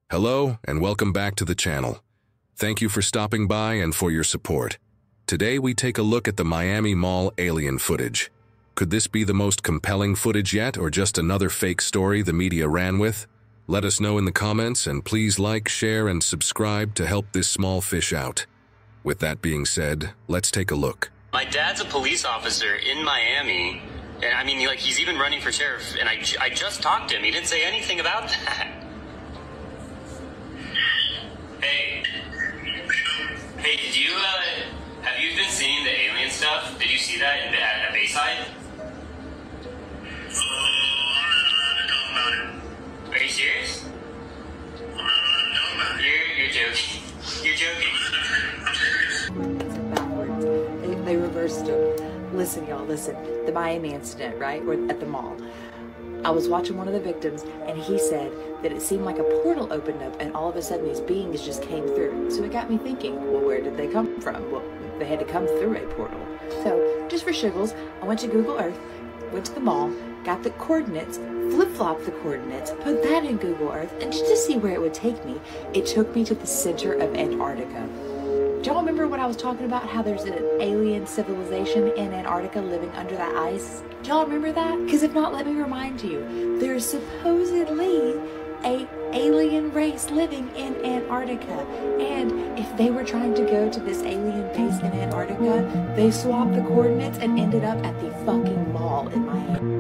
Hello, and welcome back to the channel. Thank you for stopping by and for your support. Today we take a look at the Miami Mall alien footage. Could this be the most compelling footage yet, or just another fake story the media ran with? Let us know in the comments, and please like, share, and subscribe to help this small fish out. With that being said, let's take a look. My dad's a police officer in Miami, and I mean, like, he's even running for sheriff, and I just talked to him. He didn't say anything about that. Hey, have you been seeing the alien stuff? Did you see that at Bayside? Are you serious? You're joking. You're joking. It's backwards. They reversed them. Listen, y'all, listen. The Miami incident, right? We're at the mall. I was watching one of the victims, and he said that it seemed like a portal opened up, and all of a sudden these beings just came through. So it got me thinking, well, where did they come from? Well, they had to come through a portal. So, just for shiggles, I went to Google Earth, went to the mall, got the coordinates, flip-flopped the coordinates, put that in Google Earth, and just to see where it would take me, it took me to the center of Antarctica. Do y'all remember what I was talking about, how there's an alien civilization in Antarctica living under that ice? Do y'all remember that? Because if not, let me remind you, there's supposedly a alien race living in Antarctica, and if they were trying to go to this alien base in Antarctica, they swapped the coordinates and ended up at the fucking mall in Miami.